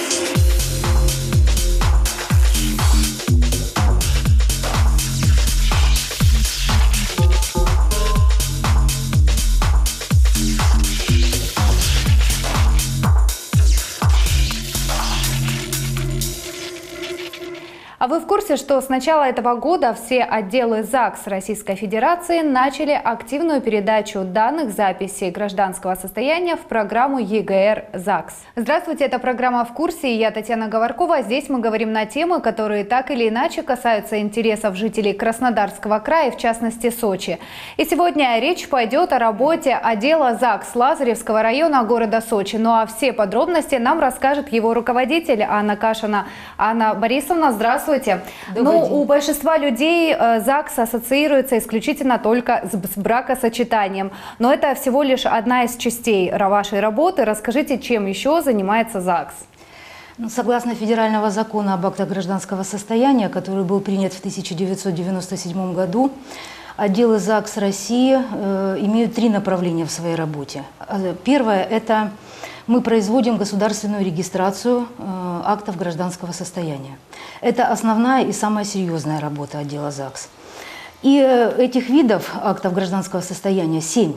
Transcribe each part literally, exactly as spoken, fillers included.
А вы в курсе, что с начала этого года все отделы ЗАГС Российской Федерации начали активную передачу данных записей гражданского состояния в программу е гэ эр ЗАГС? Здравствуйте, это программа «В курсе» и я Татьяна Говоркова. Здесь мы говорим на темы, которые так или иначе касаются интересов жителей Краснодарского края, в частности Сочи. И сегодня речь пойдет о работе отдела ЗАГС Лазаревского района города Сочи. Ну а все подробности нам расскажет его руководитель Анна Кашина. Анна Борисовна, здравствуйте. Ну, у большинства людей ЗАГС ассоциируется исключительно только с бракосочетанием. Но это всего лишь одна из частей вашей работы. Расскажите, чем еще занимается ЗАГС? Согласно федерального закона об актах гражданского состояния, который был принят в тысяча девятьсот девяносто седьмом году, отделы ЗАГС России э, имеют три направления в своей работе. Первое – это мы производим государственную регистрацию э, актов гражданского состояния. Это основная и самая серьезная работа отдела ЗАГС. И э, этих видов актов гражданского состояния семь.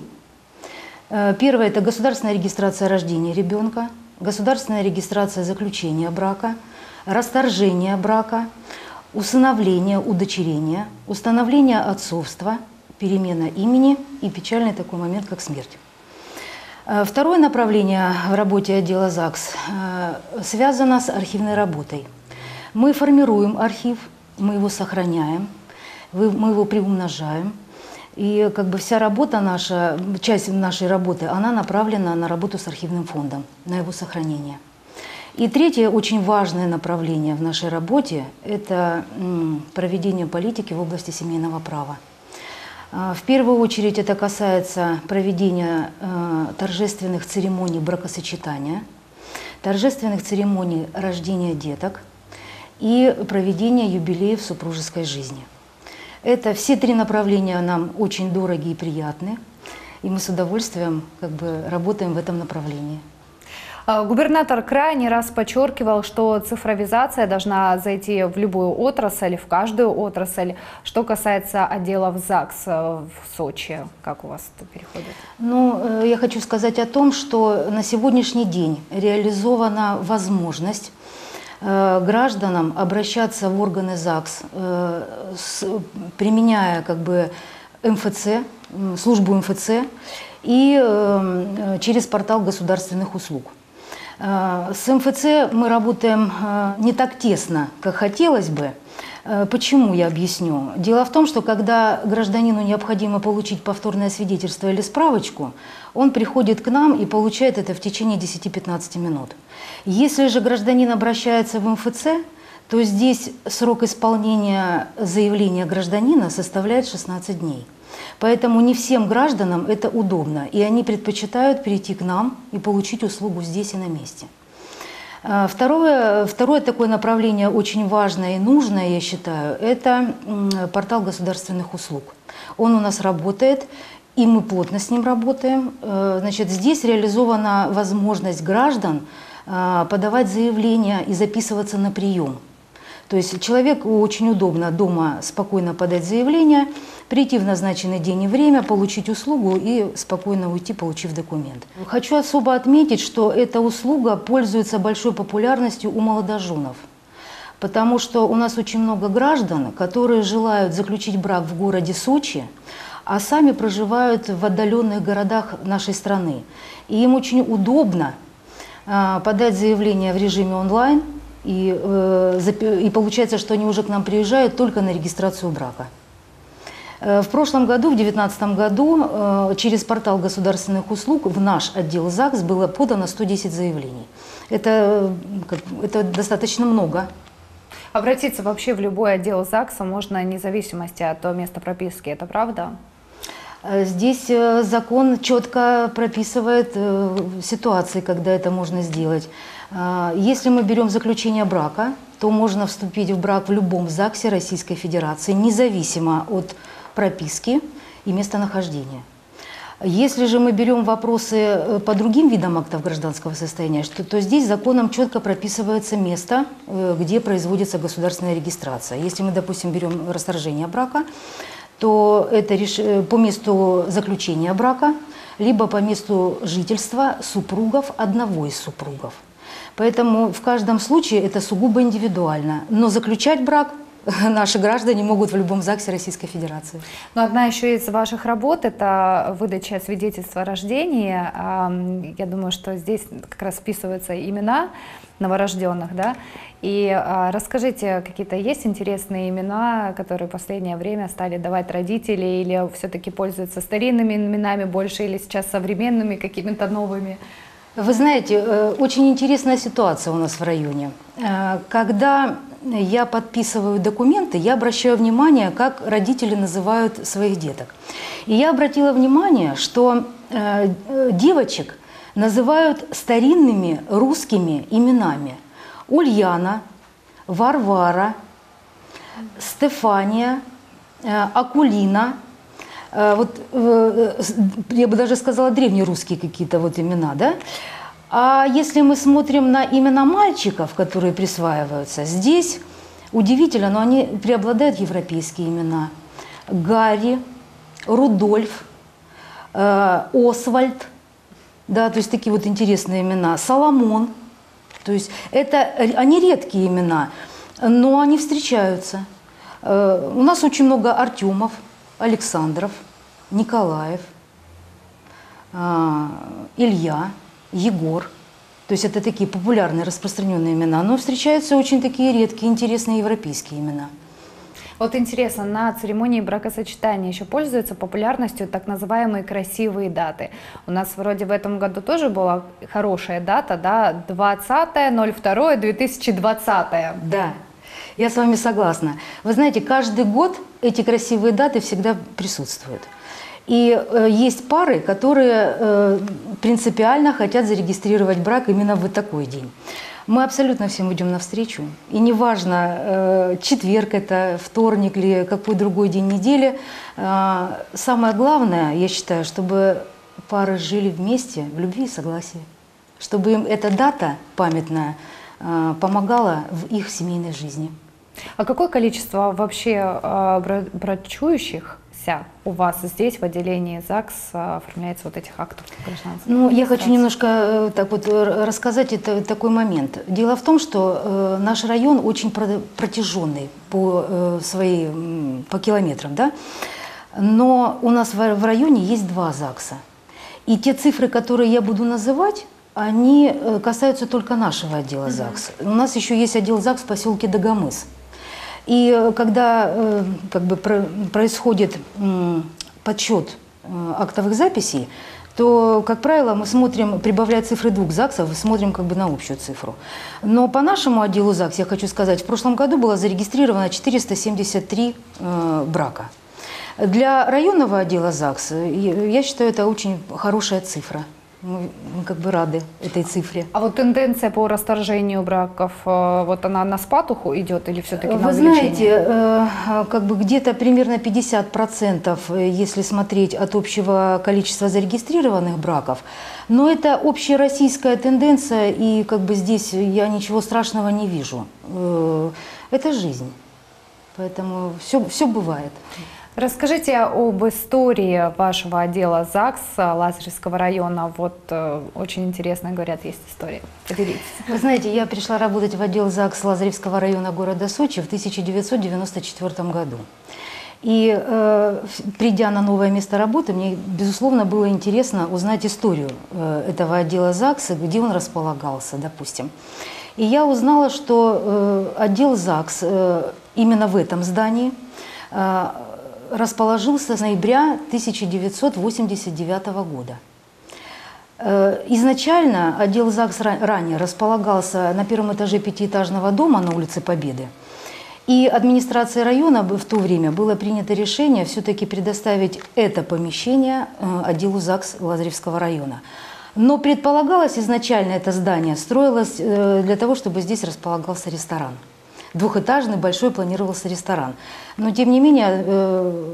Э, первое – это государственная регистрация рождения ребенка, государственная регистрация заключения брака, расторжения брака, усыновление, удочерение, установление отцовства, перемена имени и печальный такой момент, как смерть. Второе направление в работе отдела ЗАГС связано с архивной работой. Мы формируем архив, мы его сохраняем, мы его приумножаем. И как бы вся работа наша, часть нашей работы, она направлена на работу с архивным фондом, на его сохранение. И третье, очень важное направление в нашей работе – это проведение политики в области семейного права. В первую очередь это касается проведения торжественных церемоний бракосочетания, торжественных церемоний рождения деток и проведения юбилеев в супружеской жизни. Это все три направления нам очень дороги и приятны, и мы с удовольствием как бы работаем в этом направлении. Губернатор края не раз подчеркивал, что цифровизация должна зайти в любую отрасль, в каждую отрасль. Что касается отделов ЗАГС в Сочи, как у вас это переходит? Ну, я хочу сказать о том, что на сегодняшний день реализована возможность гражданам обращаться в органы ЗАГС, применяя как бы эм эф цэ, службу эм эф цэ и через портал государственных услуг. С эм эф цэ мы работаем не так тесно, как хотелось бы. Почему, я объясню. Дело в том, что когда гражданину необходимо получить повторное свидетельство или справочку, он приходит к нам и получает это в течение десяти-пятнадцати минут. Если же гражданин обращается в эм эф цэ, то здесь срок исполнения заявления гражданина составляет шестнадцать дней. Поэтому не всем гражданам это удобно, и они предпочитают перейти к нам и получить услугу здесь и на месте. Второе, второе такое направление, очень важное и нужное, я считаю, это портал государственных услуг. Он у нас работает, и мы плотно с ним работаем. Значит, здесь реализована возможность граждан подавать заявления и записываться на прием. То есть человеку очень удобно дома спокойно подать заявление, прийти в назначенный день и время, получить услугу и спокойно уйти, получив документ. Хочу особо отметить, что эта услуга пользуется большой популярностью у молодоженов, потому что у нас очень много граждан, которые желают заключить брак в городе Сочи, а сами проживают в отдаленных городах нашей страны. И им очень удобно подать заявление в режиме онлайн, и, э, и получается, что они уже к нам приезжают только на регистрацию брака. В прошлом году, в две тысячи девятнадцатом году, э, через портал государственных услуг в наш отдел ЗАГС было подано сто десять заявлений. Это, это достаточно много. Обратиться вообще в любой отдел ЗАГСа можно вне зависимости от места прописки, это правда? Здесь закон четко прописывает ситуации, когда это можно сделать. Если мы берем заключение брака, то можно вступить в брак в любом ЗАГСе Российской Федерации, независимо от прописки и местонахождения. Если же мы берем вопросы по другим видам актов гражданского состояния, то, то здесь законом четко прописывается место, где производится государственная регистрация. Если мы, допустим, берем расторжение брака, то это по месту заключения брака, либо по месту жительства супругов одного из супругов. Поэтому в каждом случае это сугубо индивидуально. Но заключать брак наши граждане могут в любом ЗАГСе Российской Федерации. Но одна еще из ваших работ – это выдача свидетельства о рождении. Я думаю, что здесь как раз вписываются имена новорожденных, да? И расскажите, какие-то есть интересные имена, которые в последнее время стали давать родители, или все-таки пользуются старинными именами больше, или сейчас современными какими-то новыми? Вы знаете, очень интересная ситуация у нас в районе. Когда я подписываю документы, я обращаю внимание, как родители называют своих деток. И я обратила внимание, что девочек называют старинными русскими именами. Ульяна, Варвара, Стефания, Акулина. Вот, я бы даже сказала, древнерусские какие-то вот имена, да? А если мы смотрим на имена мальчиков, которые присваиваются, здесь удивительно, но они преобладают европейские имена. Гарри, Рудольф, э, Освальд, да, то есть такие вот интересные имена. Соломон, то есть это, они редкие имена, но они встречаются. Э, у нас очень много Артемов, Александров, Николаев, э, Илья, Егор. То есть это такие популярные, распространенные имена, но встречаются очень такие редкие, интересные европейские имена. Вот интересно, на церемонии бракосочетания еще пользуются популярностью так называемые красивые даты. У нас вроде в этом году тоже была хорошая дата, да, двадцатое ноль второе две тысячи двадцатое. Да, я с вами согласна. Вы знаете, каждый год эти красивые даты всегда присутствуют. И э, есть пары, которые э, принципиально хотят зарегистрировать брак именно в такой день. Мы абсолютно всем идем навстречу. И неважно, э, четверг это, вторник или какой другой день недели. Э, самое главное, я считаю, чтобы пары жили вместе в любви и согласии. Чтобы им эта дата памятная э, помогала в их семейной жизни. А какое количество вообще э, брачующих у вас здесь, в отделении ЗАГС, оформляется вот этих актов гражданства? Ну, я хочу немножко так вот рассказать это, такой момент. Дело в том, что э, наш район очень протяженный по, э, своей, по километрам, да? Но у нас в, в районе есть два ЗАГСа. И те цифры, которые я буду называть, они касаются только нашего отдела ЗАГС. Mm-hmm. У нас еще есть отдел ЗАГС в поселке Дагомыс. И когда э, как бы про, происходит э, подсчет э, актовых записей, то, как правило, мы смотрим, прибавляя цифры двух ЗАГСов, смотрим как бы на общую цифру. Но по нашему отделу ЗАГС, я хочу сказать, в прошлом году было зарегистрировано четыреста семьдесят три э, брака. Для районного отдела ЗАГС, я считаю, это очень хорошая цифра. Мы, мы как бы рады этой цифре. А вот тенденция по расторжению браков, вот она на спад идет или все-таки на увеличение? Вы знаете, как бы где-то примерно пятьдесят процентов, если смотреть от общего количества зарегистрированных браков. Но это общероссийская тенденция, и как бы здесь я ничего страшного не вижу. Это жизнь, поэтому все, все бывает. Расскажите об истории вашего отдела ЗАГС Лазаревского района. Вот э, очень интересно, говорят, есть история. Поделитесь. Вы знаете, я пришла работать в отдел ЗАГС Лазаревского района города Сочи в тысяча девятьсот девяносто четвёртом году. И э, придя на новое место работы, мне, безусловно, было интересно узнать историю э, этого отдела ЗАГС, где он располагался, допустим. И я узнала, что э, отдел ЗАГС э, именно в этом здании э, расположился с ноября тысяча девятьсот восемьдесят девятого года. Изначально отдел ЗАГС ранее располагался на первом этаже пятиэтажного дома на улице Победы. И администрацией района в то время было принято решение все-таки предоставить это помещение отделу ЗАГС Лазаревского района. Но предполагалось изначально это здание строилось для того, чтобы здесь располагался ресторан. Двухэтажный, большой планировался ресторан. Но, тем не менее,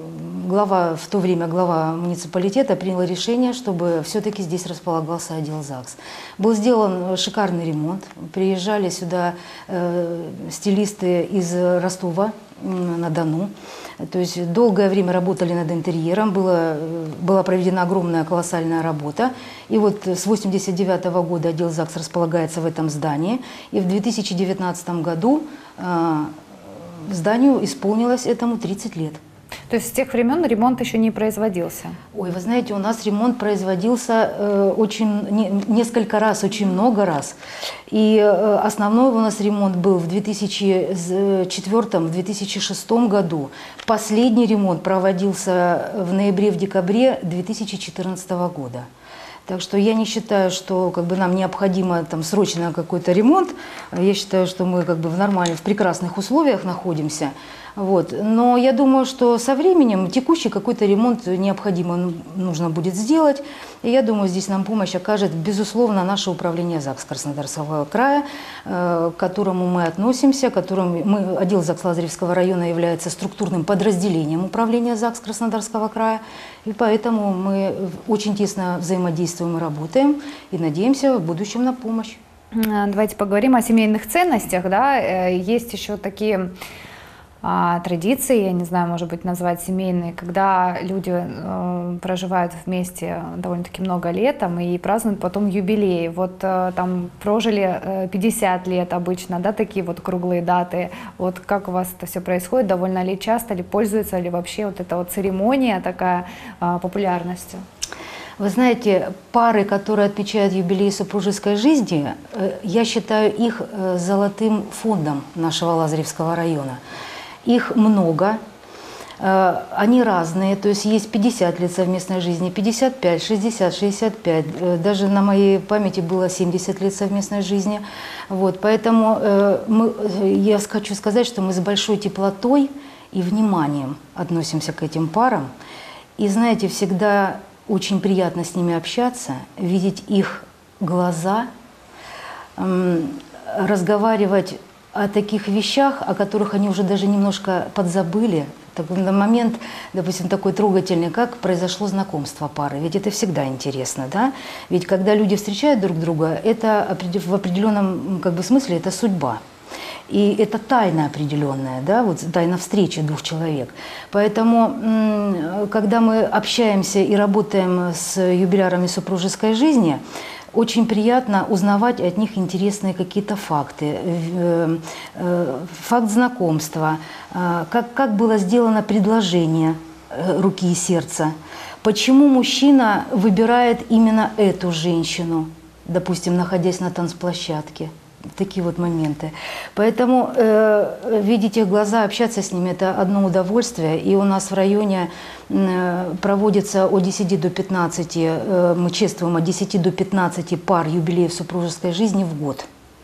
глава, в то время глава муниципалитета принял решение, чтобы все-таки здесь располагался отдел ЗАГС. Был сделан шикарный ремонт. Приезжали сюда э, стилисты из Ростова-на-Дону. То есть долгое время работали над интерьером, было, была проведена огромная колоссальная работа. И вот с восемьдесят девятого года отдел ЗАГС располагается в этом здании. И в две тысячи девятнадцатом году э, зданию исполнилось этому тридцать лет. То есть с тех времен ремонт еще не производился? Ой, вы знаете, у нас ремонт производился э, очень, не, несколько раз, очень много раз. И э, основной у нас ремонт был в две тысячи четвёртом — две тысячи шестом году. Последний ремонт проводился в ноябре-декабре две тысячи четырнадцатого года. Так что я не считаю, что как бы, нам необходимо там, срочно какой-то ремонт. Я считаю, что мы как бы, в нормальных, в прекрасных условиях находимся. Вот. Но я думаю, что со временем текущий какой-то ремонт необходимо нужно будет сделать. И я думаю, здесь нам помощь окажет, безусловно, наше управление ЗАГС Краснодарского края, к которому мы относимся, которым мы, отдел ЗАГС Лазаревского района является структурным подразделением управления ЗАГС Краснодарского края. И поэтому мы очень тесно взаимодействуем и работаем, и надеемся в будущем на помощь. Давайте поговорим о семейных ценностях. Да? Есть еще такие а, традиции, я не знаю, может быть, назвать семейные, когда люди э, проживают вместе довольно-таки много лет там, и празднуют потом юбилей. Вот э, там прожили э, пятьдесят лет обычно, да, такие вот круглые даты. Вот как у вас это все происходит? Довольно ли часто, ли пользуется ли вообще вот эта вот церемония такая э, популярностью? Вы знаете, пары, которые отмечают юбилей супружеской жизни, я считаю их золотым фондом нашего Лазаревского района. Их много, они разные, то есть есть пятьдесят лет совместной жизни, пятьдесят пять, шестьдесят, шестьдесят пять, даже на моей памяти было семьдесят лет совместной жизни. Вот, поэтому мы, я хочу сказать, что мы с большой теплотой и вниманием относимся к этим парам. И знаете, всегда очень приятно с ними общаться, видеть их глаза, разговаривать о таких вещах, о которых они уже даже немножко подзабыли. Такой момент, допустим, такой трогательный, как произошло знакомство пары. Ведь это всегда интересно, да? Ведь когда люди встречают друг друга, это в определенном как бы, смысле это судьба. И это тайна определенная, да, вот тайна встречи двух человек. Поэтому, когда мы общаемся и работаем с юбилярами супружеской жизни, очень приятно узнавать от них интересные какие-то факты, факт знакомства, как, как было сделано предложение руки и сердца, почему мужчина выбирает именно эту женщину, допустим, находясь на танцплощадке. Такие вот моменты. Поэтому э, видеть их глаза, общаться с ними – это одно удовольствие. И у нас в районе э, проводится от десяти до пятнадцати, э, мы чествуем от десяти до пятнадцати пар юбилеев супружеской жизни в год.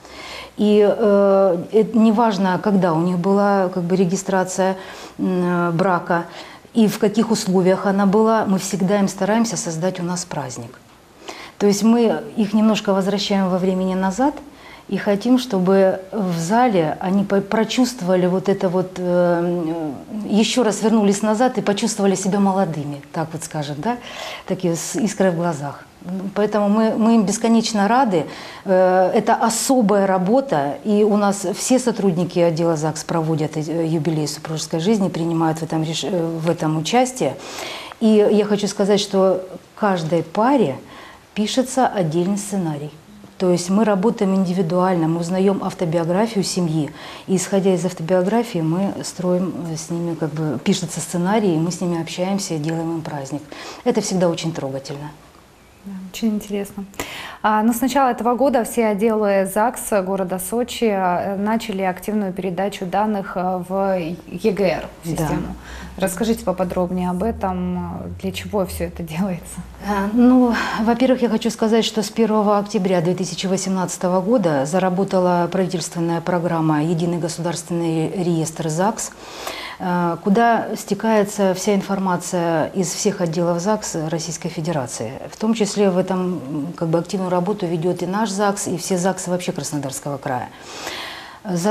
И э, это неважно, когда у них была как бы, регистрация э, брака и в каких условиях она была, мы всегда им стараемся создать у нас праздник. То есть мы их немножко возвращаем во времени назад, и хотим, чтобы в зале они прочувствовали вот это вот, э, еще раз вернулись назад и почувствовали себя молодыми, так вот скажем, да, такие с искрой в глазах. Поэтому мы, мы им бесконечно рады. Э, это особая работа, и у нас все сотрудники отдела ЗАГС проводят юбилей супружеской жизни, принимают в этом, в этом участие. И я хочу сказать, что каждой паре пишется отдельный сценарий. То есть мы работаем индивидуально, мы узнаем автобиографию семьи, и исходя из автобиографии мы строим с ними, как бы пишется сценарий, и мы с ними общаемся и делаем им праздник. Это всегда очень трогательно. Очень интересно. Но с начала этого года все отделы ЗАГС города Сочи начали активную передачу данных в ЕГР систему. Да. Расскажите поподробнее об этом, для чего все это делается? Ну, во-первых, я хочу сказать, что с первого октября две тысячи восемнадцатого года заработала правительственная программа «Единый государственный реестр ЗАГС», куда стекается вся информация из всех отделов ЗАГС Российской Федерации. В том числе в этом как бы, активную работу ведет и наш ЗАГС, и все ЗАГСы вообще Краснодарского края.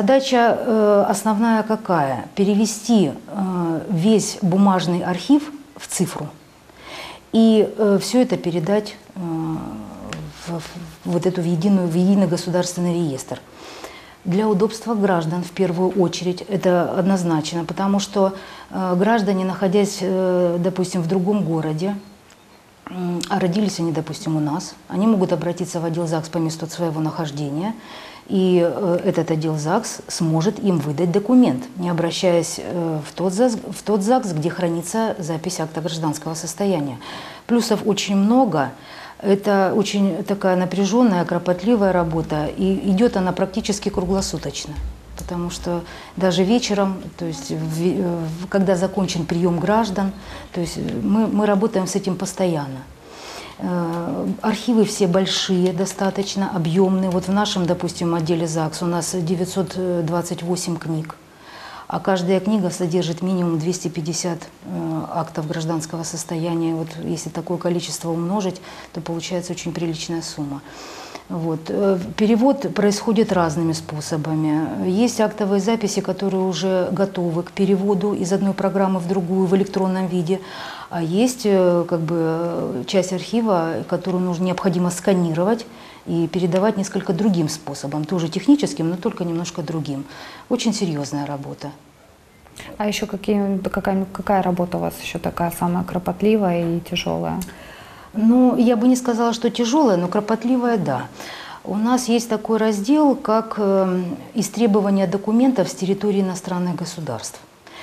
Задача основная какая? Перевести весь бумажный архив в цифру. И э, все это передать э, в, в вот эту в, единую, в единый государственный реестр. Для удобства граждан в первую очередь, это однозначно, потому что э, граждане, находясь, э, допустим, в другом городе, э, а родились они, допустим, у нас, они могут обратиться в отдел ЗАГС по месту своего нахождения, и э, этот отдел ЗАГС сможет им выдать документ, не обращаясь э, в, тот ЗАГС, в тот ЗАГС, где хранится запись акта гражданского состояния. Плюсов очень много. Это очень такая напряженная, кропотливая работа, и идет она практически круглосуточно, потому что даже вечером, то есть в, когда закончен прием граждан, то есть мы, мы работаем с этим постоянно. Архивы все большие, достаточно объемные. Вот в нашем, допустим, отделе ЗАГС у нас девятьсот двадцать восемь книг. А каждая книга содержит минимум двести пятьдесят э, актов гражданского состояния. Вот если такое количество умножить, то получается очень приличная сумма. Вот. Перевод происходит разными способами. Есть актовые записи, которые уже готовы к переводу из одной программы в другую в электронном виде. А есть как бы, часть архива, которую нужно, необходимо сканировать и передавать несколько другим способом, тоже техническим, но только немножко другим. Очень серьезная работа. А еще какие, какая, какая работа у вас еще такая самая кропотливая и тяжелая? Ну, я бы не сказала, что тяжелая, но кропотливая, да. У нас есть такой раздел, как истребование документов с территории иностранных государств.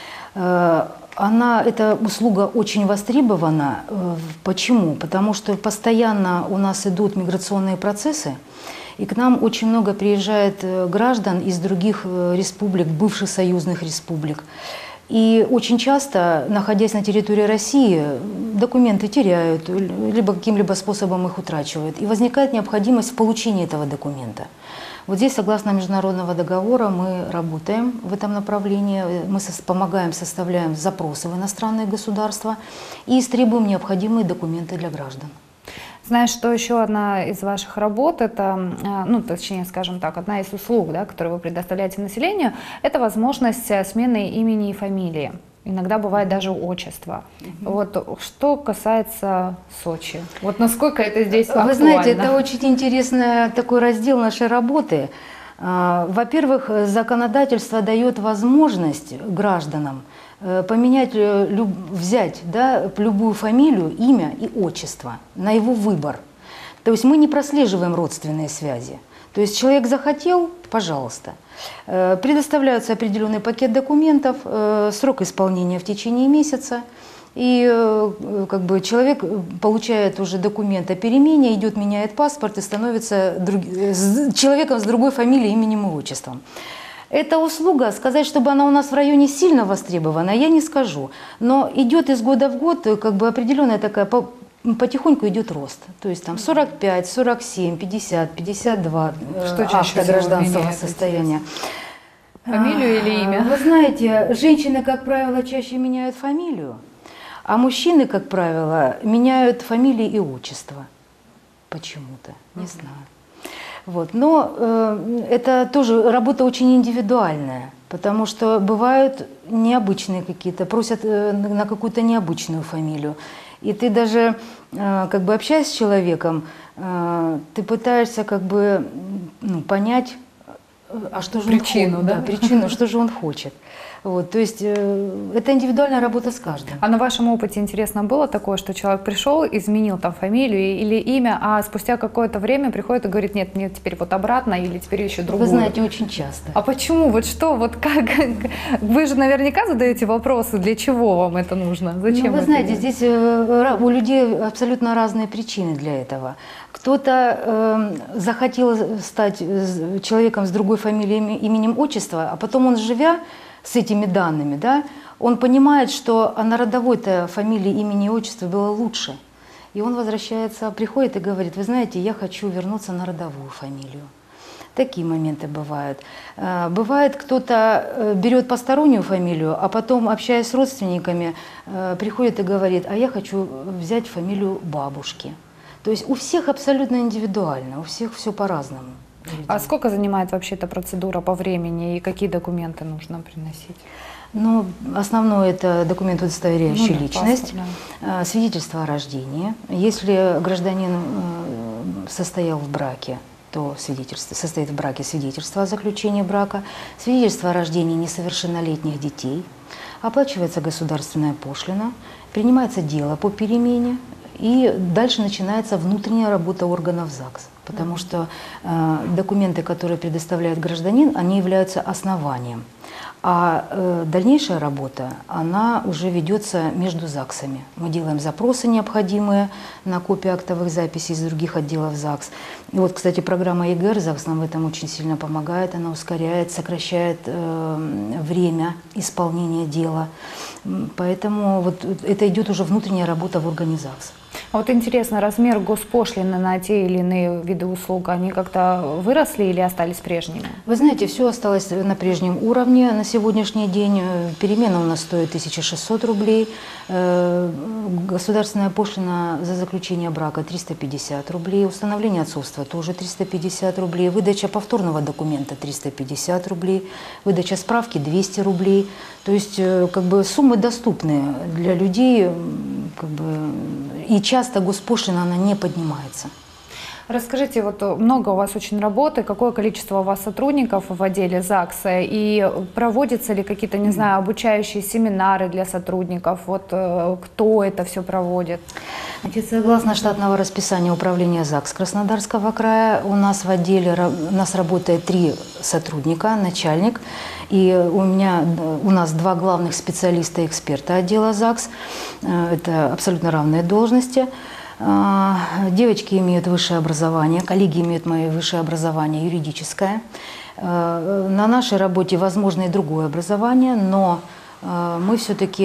Она, эта услуга очень востребована. Почему? Потому что постоянно у нас идут миграционные процессы, и к нам очень много приезжает граждан из других республик, бывших союзных республик. И очень часто, находясь на территории России, документы теряют, либо каким-либо способом их утрачивают. И возникает необходимость в получении этого документа. Вот здесь, согласно международного договора, мы работаем в этом направлении. Мы помогаем, составляем запросы в иностранные государства и истребуем необходимые документы для граждан. Знаешь, что еще одна из ваших работ, это, ну, точнее, скажем так, одна из услуг, да, которые вы предоставляете населению, это возможность смены имени и фамилии. Иногда бывает даже отчество. Mm-hmm. Вот что касается Сочи, вот насколько это здесь актуально? Вы знаете, это очень интересный такой раздел нашей работы. Во-первых, законодательство дает возможность гражданам поменять, взять, да, любую фамилию, имя и отчество на его выбор. То есть мы не прослеживаем родственные связи. То есть человек захотел, пожалуйста. Предоставляется определенный пакет документов, срок исполнения в течение месяца. И как бы, человек получает уже документ о перемене, идет, меняет паспорт и становится друг... человеком с другой фамилией, именем и отчеством. Эта услуга, сказать, чтобы она у нас в районе сильно востребована, я не скажу. Но идет из года в год как бы определенная такая, потихоньку идет рост. То есть там сорок пять, сорок семь, пятьдесят, пятьдесят два акта гражданского состояния. Фамилию или имя? Вы знаете, женщины, как правило, чаще меняют фамилию, а мужчины, как правило, меняют фамилии и отчество. Почему-то, не знаю. Вот. Но э, это тоже работа очень индивидуальная, потому что бывают необычные какие-то, просят э, на какую-то необычную фамилию. И ты даже, э, как бы общаясь с человеком, э, ты пытаешься как бы ну, понять, а что же причину, он, да? Да, причину, что же он хочет. Вот, то есть э, это индивидуальная работа с каждым. А на вашем опыте интересно было такое, что человек пришел, изменил там фамилию или имя, а спустя какое-то время приходит и говорит, нет, нет, теперь вот обратно или теперь еще другое? Вы знаете, очень часто. А почему? Вот что? Вот как? Вы же наверняка задаете вопросы, для чего вам это нужно? Зачем? Ну, вы это знаете, делать? здесь э, у людей абсолютно разные причины для этого. Кто-то э, захотел стать человеком с другой фамилией, именем, отчества, а потом он, живя с этими данными, да, он понимает, что на родовой-то фамилии, имени и отчества было лучше. И он возвращается, приходит и говорит, вы знаете, я хочу вернуться на родовую фамилию. Такие моменты бывают. Бывает, кто-то берет постороннюю фамилию, а потом, общаясь с родственниками, приходит и говорит, а я хочу взять фамилию бабушки. То есть у всех абсолютно индивидуально, у всех все по-разному. А сколько занимает вообще эта процедура по времени и какие документы нужно приносить? Ну, основное это документ, удостоверяющий ну, да, личность, паспорт, да. свидетельство о рождении. Если гражданин состоял в браке, то свидетельство, состоит в браке свидетельство о заключении брака, свидетельство о рождении несовершеннолетних детей, оплачивается государственная пошлина, принимается дело по перемене, и дальше начинается внутренняя работа органов ЗАГС. Потому что э, документы, которые предоставляет гражданин, они являются основанием. А э, дальнейшая работа, она уже ведется между ЗАГСами. Мы делаем запросы необходимые на копии актовых записей из других отделов ЗАГС. И вот, кстати, программа ЕГЭР ЗАГС нам в этом очень сильно помогает. Она ускоряет, сокращает э, время исполнения дела. Поэтому вот это идет уже внутренняя работа в органе ЗАГС. А вот интересно, размер госпошлины на те или иные виды услуг, они как-то выросли или остались прежними? Вы знаете, все осталось на прежнем уровне на сегодняшний день. Перемена у нас стоит тысяча шестьсот рублей. Государственная пошлина за заключение брака триста пятьдесят рублей. Установление отцовства тоже триста пятьдесят рублей. Выдача повторного документа триста пятьдесят рублей. Выдача справки двести рублей. То есть как бы суммы доступны для людей, как бы, и часто госпошлина она не поднимается. Расскажите, вот много у вас очень работы, какое количество у вас сотрудников в отделе ЗАГСа, и проводятся ли какие-то, не знаю, обучающие семинары для сотрудников, вот кто это все проводит? Значит, согласно штатного расписания управления ЗАГС Краснодарского края, у нас в отделе у нас работает три сотрудника, начальник, и у меня, у нас два главных специалиста-эксперта отдела ЗАГС, это абсолютно равные должности. Девочки имеют высшее образование, коллеги имеют мое высшее образование юридическое. На нашей работе возможно и другое образование, но мы все-таки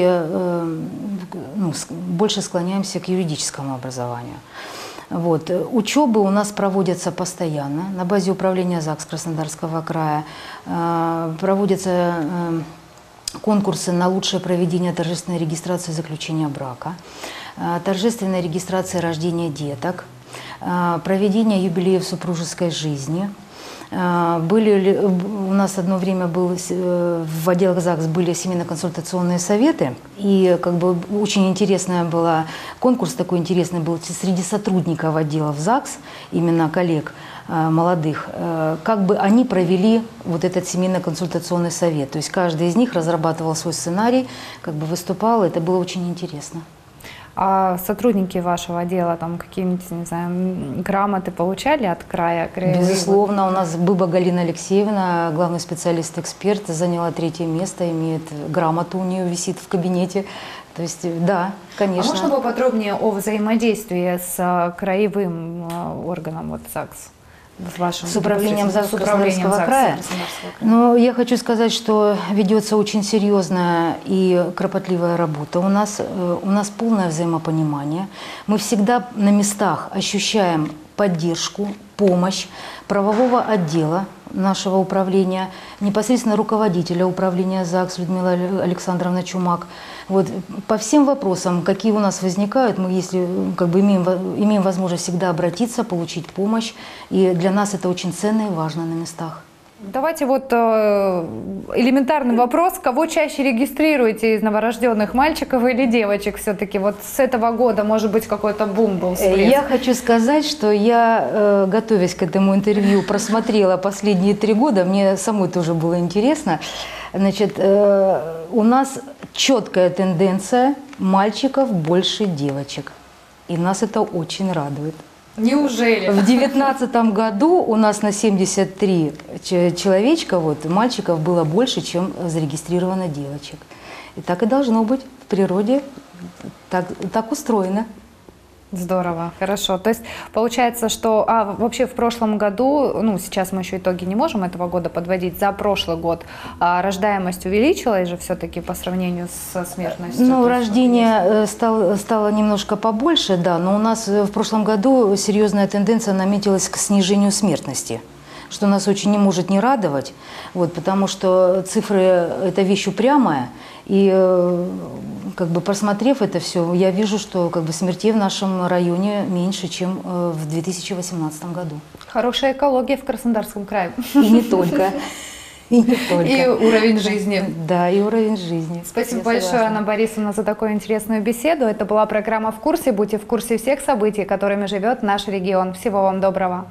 ну, больше склоняемся к юридическому образованию. Вот. Учебы у нас проводятся постоянно. На базе управления ЗАГС Краснодарского края проводятся конкурсы на лучшее проведение торжественной регистрации заключения брака, торжественной регистрации рождения деток, проведение юбилеев супружеской жизни. Были, у нас одно время был, в отделах ЗАГС были семейно-консультационные советы, и как бы очень интересная была, конкурс такой интересный был среди сотрудников отделов ЗАГС, именно коллег молодых, как бы они провели вот этот семейно-консультационный совет. То есть каждый из них разрабатывал свой сценарий, как бы выступал, это было очень интересно. А сотрудники вашего отдела там какие-нибудь, не знаю, грамоты получали от края? Краевые? Безусловно, у нас Быба Галина Алексеевна, главный специалист-эксперт, заняла третье место, имеет грамоту, у нее висит в кабинете. То есть, да, конечно. А можно поподробнее о взаимодействии с краевым органом вот, ЗАГС? С, вашим, с управлением ЗАГС Краснодарского ЗАГС края. Но я хочу сказать, что ведется очень серьезная и кропотливая работа. У нас, у нас полное взаимопонимание. Мы всегда на местах ощущаем поддержку, помощь правового отдела нашего управления, непосредственно руководителя управления ЗАГС Людмила Александровна Чумак. Вот, по всем вопросам, какие у нас возникают, мы если, как бы, имеем, имеем возможность всегда обратиться, получить помощь. И для нас это очень ценно и важно на местах. Давайте вот э, элементарный вопрос. Кого чаще регистрируете из новорожденных, мальчиков или девочек все-таки? Вот с этого года, может быть, какой-то бум был всплеск. Я хочу сказать, что я, э, готовясь к этому интервью, просмотрела последние три года. Мне самой тоже было интересно. Значит, э, у нас четкая тенденция мальчиков больше девочек. И нас это очень радует. Неужели? В девятнадцатом году у нас на семьдесят три человечка, вот, мальчиков было больше, чем зарегистрировано девочек. И так и должно быть в природе, так, так устроено. Здорово, хорошо. То есть получается, что а, вообще в прошлом году, ну сейчас мы еще итоги не можем этого года подводить, за прошлый год а, рождаемость увеличилась же все-таки по сравнению со смертностью? Ну, рождение стало, стало немножко побольше, да, но у нас в прошлом году серьезная тенденция наметилась к снижению смертности. что нас очень не может не радовать, вот, потому что цифры – это вещь упрямая, и э, как бы просмотрев это все, я вижу, что как бы смертей в нашем районе меньше, чем э, в две тысячи восемнадцатом году. Хорошая экология в Краснодарском крае. И не только. И не только. И уровень жизни. Да, и уровень жизни. Спасибо большое, Анна Борисовна, за такую интересную беседу. Это была программа «В курсе». Будьте в курсе всех событий, которыми живет наш регион. Всего вам доброго.